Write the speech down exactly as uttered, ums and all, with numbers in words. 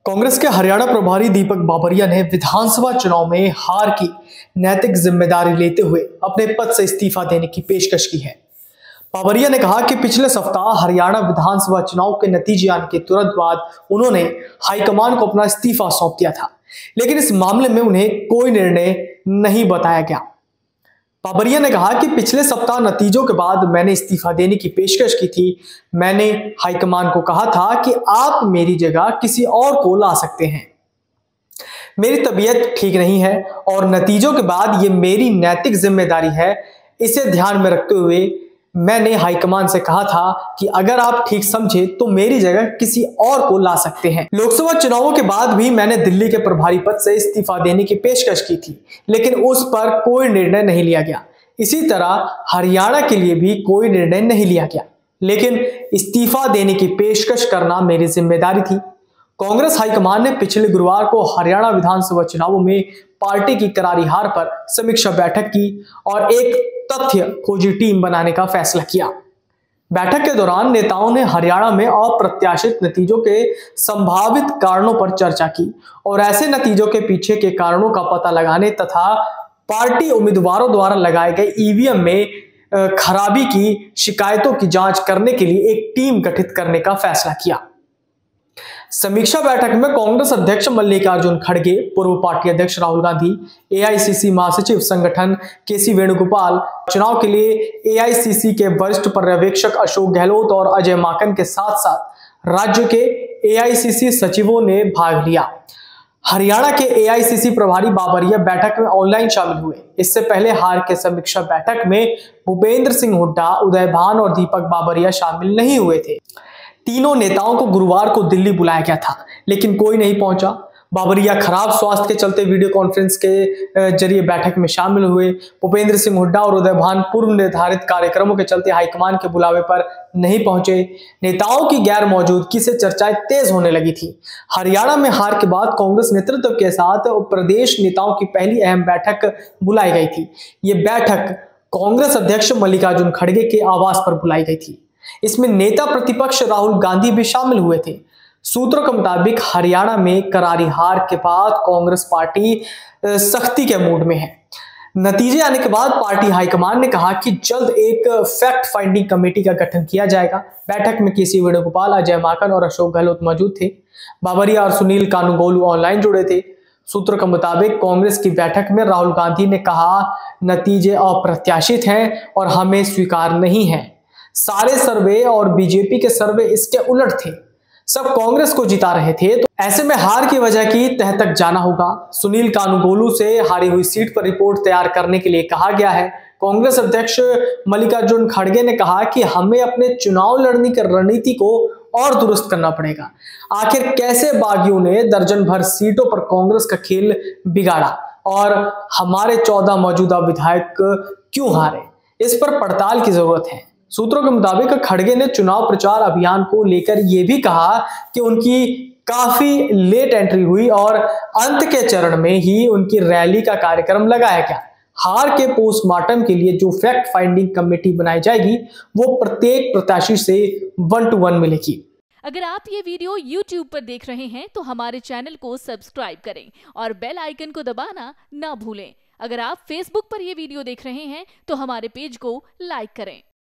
कांग्रेस के हरियाणा प्रभारी दीपक बाबरिया ने विधानसभा चुनाव में हार की नैतिक जिम्मेदारी लेते हुए अपने पद से इस्तीफा देने की पेशकश की है। बाबरिया ने कहा कि पिछले सप्ताह हरियाणा विधानसभा चुनाव के नतीजे आने के तुरंत बाद उन्होंने हाईकमान को अपना इस्तीफा सौंप दिया था, लेकिन इस मामले में उन्हें कोई निर्णय नहीं बताया गया। बाबरिया ने कहा कि पिछले सप्ताह नतीजों के बाद मैंने इस्तीफा देने की पेशकश की थी। मैंने हाईकमान को कहा था कि आप मेरी जगह किसी और को ला सकते हैं। मेरी तबीयत ठीक नहीं है और नतीजों के बाद ये मेरी नैतिक जिम्मेदारी है। इसे ध्यान में रखते हुए मैंने हाईकमान से कहा था कि अगर आप ठीक समझे तो मेरी जगह किसी और को ला सकते हैं। लोकसभा चुनावों के बाद भी मैंने दिल्ली के प्रभारी पद से इस्तीफा देने की पेशकश की थी, लेकिन उस पर कोई निर्णय नहीं लिया गया। इसी तरह हरियाणा के लिए भी कोई निर्णय नहीं लिया गया, लेकिन इस्तीफा देने की पेशकश करना मेरी जिम्मेदारी थी। कांग्रेस हाईकमान ने पिछले गुरुवार को हरियाणा विधानसभा चुनावों में पार्टी की करारी हार पर समीक्षा बैठक की और एक तथ्य खोजी टीम बनाने का फैसला किया। बैठक के दौरान नेताओं ने हरियाणा में अप्रत्याशित नतीजों के संभावित कारणों पर चर्चा की और ऐसे नतीजों के पीछे के कारणों का पता लगाने तथा पार्टी उम्मीदवारों द्वारा लगाए गए ईवीएम में खराबी की शिकायतों की जांच करने के लिए एक टीम गठित करने का फैसला किया। समीक्षा बैठक में कांग्रेस अध्यक्ष मल्लिकार्जुन खड़गे, पूर्व पार्टी अध्यक्ष राहुल गांधी, एआईसीसी महासचिव संगठन केसी वेणुगोपाल, चुनाव के लिए एआईसीसी के वरिष्ठ पर्यवेक्षक अशोक गहलोत और अजय माकन के साथ साथ राज्य के एआईसीसी सचिवों ने भाग लिया। हरियाणा के एआईसीसी प्रभारी बाबरिया बैठक में ऑनलाइन शामिल हुए। इससे पहले हार के समीक्षा बैठक में भूपेंद्र सिंह हुड्डा, उदय भान और दीपक बाबरिया शामिल नहीं हुए थे। तीनों नेताओं को गुरुवार को दिल्ली बुलाया गया था, लेकिन कोई नहीं पहुंचा। बाबरिया खराब स्वास्थ्य के चलते वीडियो कॉन्फ्रेंस के जरिए बैठक में शामिल हुए। भूपेंद्र सिंह हुड्डा और उदय भान पूर्व निर्धारित कार्यक्रमों के चलते हाईकमान के बुलावे पर नहीं पहुंचे। नेताओं की गैर मौजूदगी से चर्चाएं तेज होने लगी थी। हरियाणा में हार के बाद कांग्रेस नेतृत्व के साथ प्रदेश नेताओं की पहली अहम बैठक बुलाई गई थी। ये बैठक कांग्रेस अध्यक्ष मल्लिकार्जुन खड़गे के आवास पर बुलाई गई थी। इसमें नेता प्रतिपक्ष राहुल गांधी भी शामिल हुए थे। सूत्रों के मुताबिक हरियाणा में करारी हार के बाद कांग्रेस पार्टी सख्ती के मूड में है। नतीजे आने के बाद पार्टी हाईकमान ने कहा कि जल्द एक फैक्ट फाइंडिंग कमेटी का गठन किया जाएगा। बैठक में केसी वेणुगोपाल, अजय माकन और अशोक गहलोत मौजूद थे। बाबरिया और सुनील कानूनगोलू ऑनलाइन जुड़े थे। सूत्रों के मुताबिक कांग्रेस की बैठक में राहुल गांधी ने कहा, नतीजे अप्रत्याशित हैं और हमें स्वीकार नहीं है। सारे सर्वे और बीजेपी के सर्वे इसके उलट थे। सब कांग्रेस को जिता रहे थे, तो ऐसे में हार की वजह की तह तक जाना होगा। सुनील कानूनगोलू से हारी हुई सीट पर रिपोर्ट तैयार करने के लिए कहा गया है। कांग्रेस अध्यक्ष मल्लिकार्जुन खड़गे ने कहा कि हमें अपने चुनाव लड़ने की रणनीति को और दुरुस्त करना पड़ेगा। आखिर कैसे बागियों ने दर्जन भर सीटों पर कांग्रेस का खेल बिगाड़ा और हमारे चौदह मौजूदा विधायक क्यों हारे, इस पर पड़ताल की जरूरत है। सूत्रों के मुताबिक खड़गे ने चुनाव प्रचार अभियान को लेकर यह भी कहा कि उनकी काफी लेट एंट्री हुई और अंत के चरण में ही उनकी रैली का कार्यक्रम लगाया गया। हार के पोस्टमार्टम के लिए जो फैक्ट फाइंडिंग कमेटी बनाई जाएगी वो प्रत्येक प्रत्याशी से वन टू वन मिलेगी। अगर आप ये वीडियो यूट्यूब पर देख रहे हैं तो हमारे चैनल को सब्सक्राइब करें और बेल आइकन को दबाना ना भूलें। अगर आप फेसबुक पर ये वीडियो देख रहे हैं तो हमारे पेज को लाइक करें।